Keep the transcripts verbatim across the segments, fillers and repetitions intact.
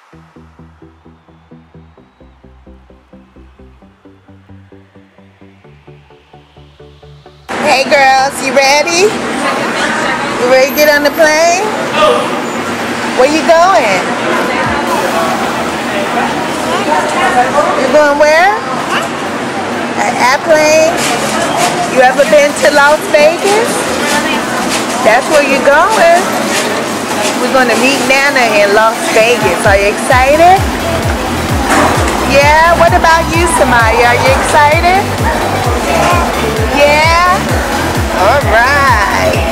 Hey girls, you ready? You ready to get on the plane? Where you going? You going where? An airplane? You ever been to Las Vegas? That's where you're going. We're going to meet Nana in Las Vegas. Are you excited? Yeah? What about you, Samaya? Are you excited? Yeah? All right.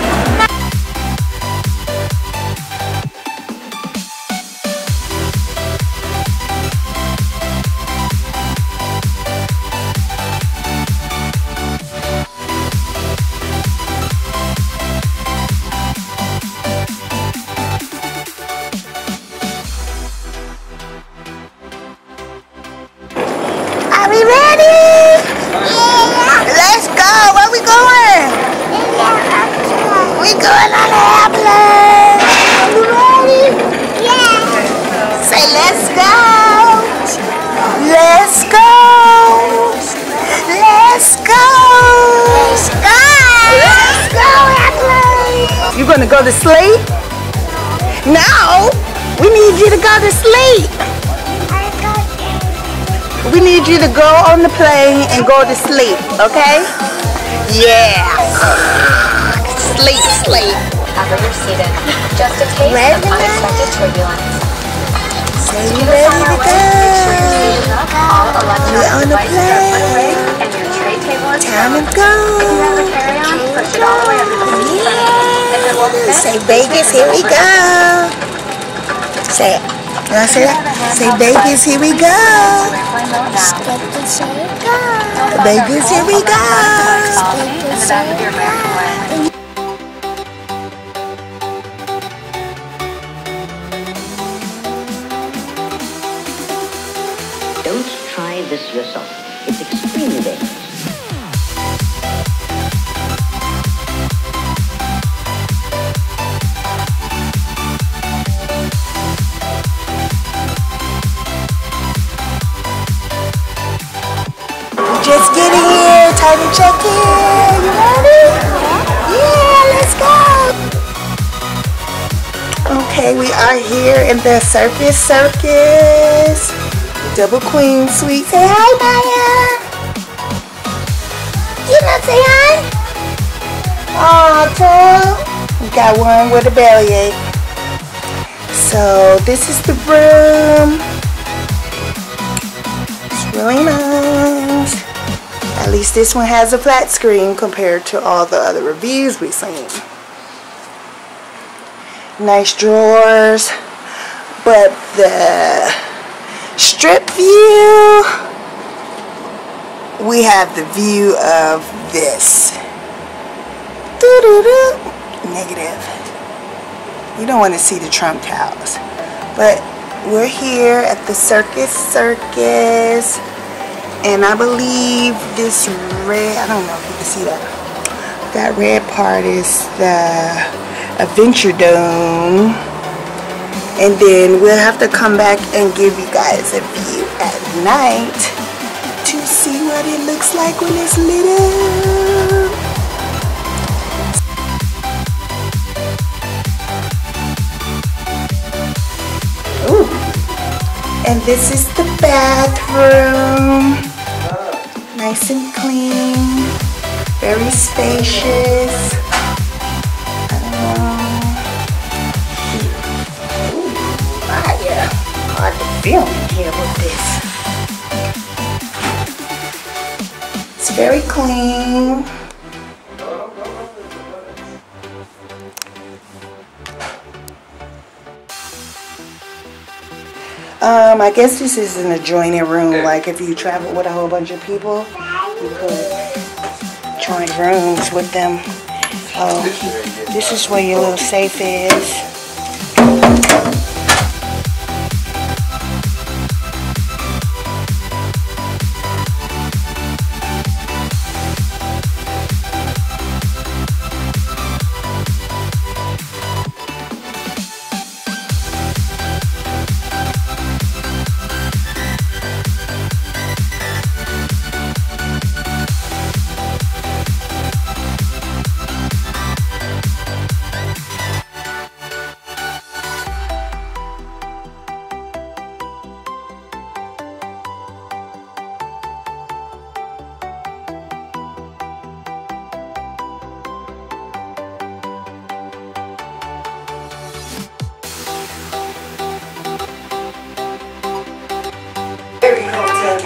Are we ready? Yeah. Let's go. Where we going? We going on an airplane. Are you ready? Yeah. Say let's go. Let's go. Let's go. Let's go. Let's go, airplane. You gonna go to sleep? No. We need you to go to sleep. We need you to go on the plane and go to sleep, okay? Yeah. Sleep, sleep. After you're seated, just a taste Ready of unexpected turbulence. Say you ready to go. All electronic We're on the devices are put away plane. and your tray table is Time to covered. go. If you have a carry-on, push it all the way under the seat front. If it won't fit, Say Vegas, here we go. Say it. You want to say that? Say Vegas, here we go. Vegas, here we go. In the back of your American way. Don't try this yourself. It's extremely dangerous. Just getting here. Time to check in. You ready? Yeah, let's go. Okay, we are here in the Circus Circus Double Queen Suite. Say hi, Maya. You not say hi? Aw, Tom. We got one with a bellyache. So this is the room. It's really nice. At least this one has a flat screen compared to all the other reviews we've seen. Nice drawers, but the strip view, we have the view of this. Doo-doo-doo. Negative. You don't want to see the Trump Towers. But we're here at the Circus Circus. And I believe this red, I don't know if you can see that. That red part is the Adventure Dome. And then we'll have to come back and give you guys a view at night to see what it looks like when it's lit up. Ooh. And this is the bathroom. Nice and clean. Very spacious. Um, ooh, fire. Hard to film in here with this. It's very clean. Um, I guess this is an adjoining room. Like if you travel with a whole bunch of people, you could join rooms with them. Oh, this is where your little safe is.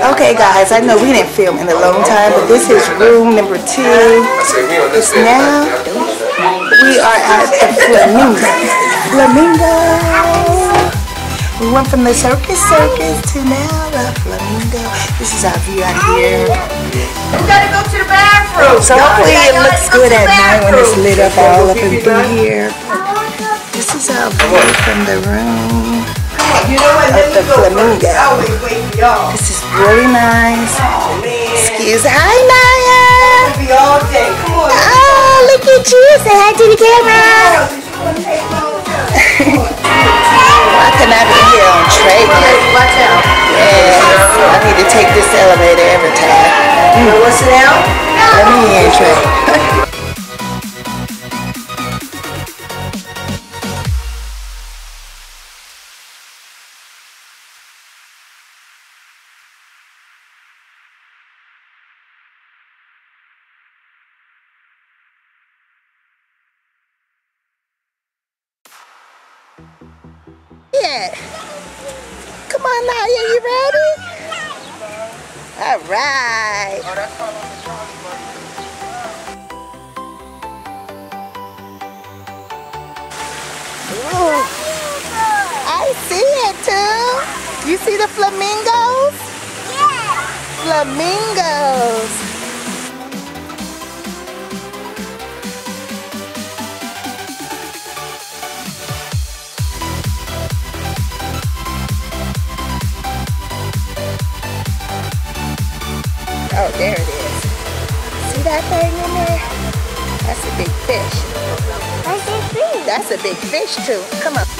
Okay guys, I know we didn't film in a long time, but this is room number two. It's now, we are at the Flamingo. Flamingo. We went from the Circus Circus to now the Flamingo. This is our view out here. You gotta go to the bathroom. So hopefully it looks good at night when it's lit up all up and through here. This is our view from the room of the Flamingo. This is really nice. Excuse, hi Naya. Oh, look at you. Say hi to the camera. I cannot be here on trade. Watch out. Yes, I need to take this elevator every time. You want to sit down? Let me in, Trey. Yeah. Come on, Naya, you ready? All right. Ooh, I see it too. You see the flamingos? Yeah. Flamingos. Oh, there it is. See that thing in there? That's a big fish. That's a fish. That's a big fish too. Come on.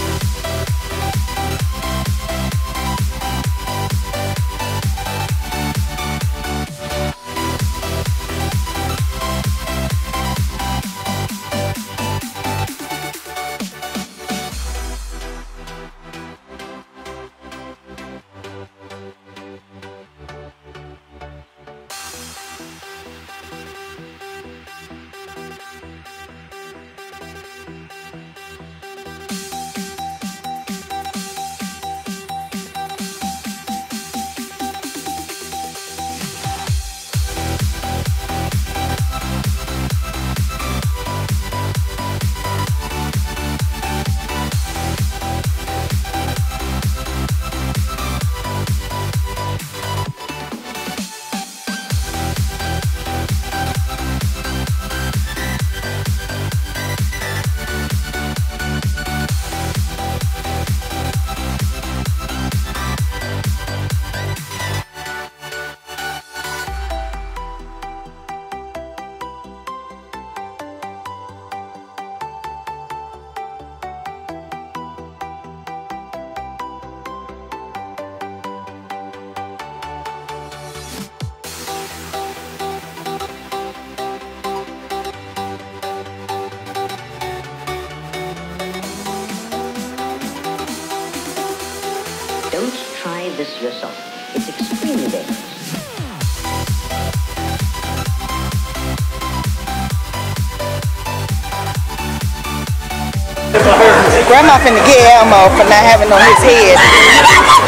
Don't try this yourself. It's extremely dangerous. Grandma finna get Elmo for not having on his head.